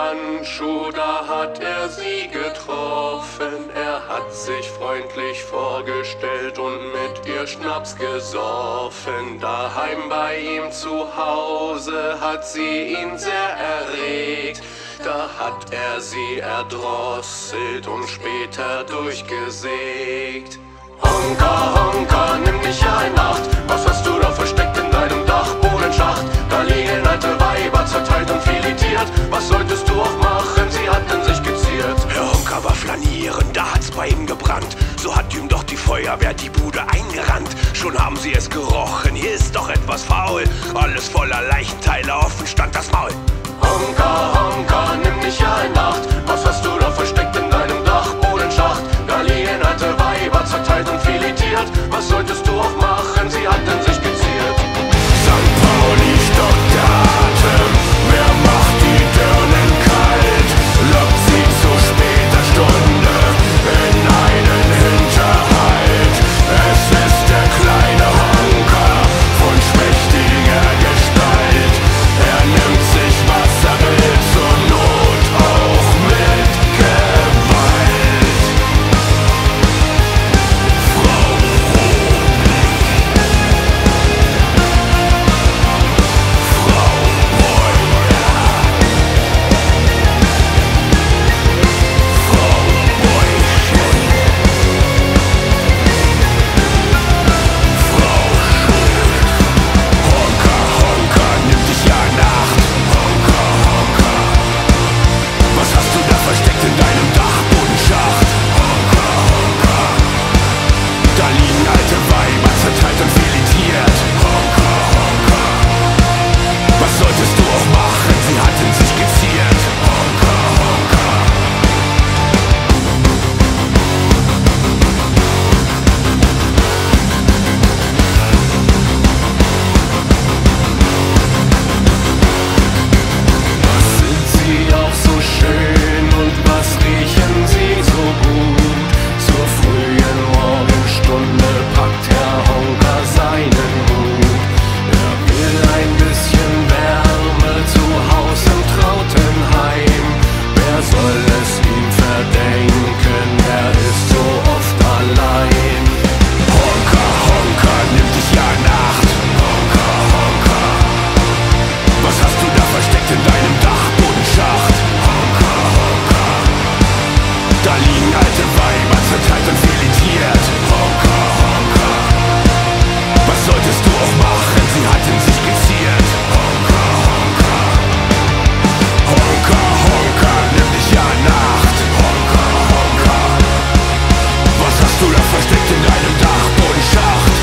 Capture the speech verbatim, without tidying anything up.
Handschuh, da hat er sie getroffen. Er hat sich freundlich vorgestellt und mit ihr Schnaps gesoffen. Daheim bei ihm zu Hause hat sie ihn sehr erregt. Da hat er sie erdrosselt und später durchgesägt. Honka, Honka, nimm dich ja in Acht. Was hast du da versteckt in deinem Dachbodenschacht? Da liegen alte Weiber zerteilt und filetiert. Was solltest du auch machen? Sie hatten sich geziert. Herr Honka war flanieren, da hat's bei ihm gebrannt. So hat ihm doch die Feuerwehr die Bude eingerannt. Schon haben sie es gerochen, hier ist doch etwas faul. Alles voller Leichenteile, offen stand das Maul. Honka, Honka, nimm dich ja in Acht. Was hast du da versteckt in deinem Dachbodenschacht? Da liegen alte Weiber zerteilt und filetiert. Was solltest du auch machen? Sie hatten sich geziert. Sankt Pauli stockt der Atem, wer macht die Dirnen kalt? Lockt sie zu später Stunde in einen Hinterhalt. Es ist der kleine Honka von schmächtiger Gestalt. Er nimmt sich, was er will, zur Not auch mit Gewalt. Frau Frau Breuer, Frau Bäuschen, Frau Schuld. Honka, Honka, nimm dich ja in Acht. Honka, Honka, was hast du da versteckt in deinem Dachbodenschacht? Honka, Honka, da liegen alte Weiber zerteilt und filetiert. Honka, Honka, was solltest du auch machen? Sie hatten sich geziert. Honka, Honka. Was sind sie auch so schön und was riechen sie so gut? Zur frühen Morgenstunde packt Herr Honka seinen Hut. Er will ein bisschen Wärme zu Haus im Trautenheim. Wer soll es ihm verdenken? Er ist so oft allein. Honka, Honka, nimm dich ja in Acht. Honka, Honka, was hast du da versteckt in deinem Dachbodenschacht? Honka, Honka, da liegen alte Weiber zerteilt und filetiert. Honka, Honka, was solltest du auch machen? Sie hatten sich geziert. Honka, Honka, Honka, Honka, nimm dich ja in Acht. Honka, Honka, was hast du da versteckt in deinem Dachbodenschacht?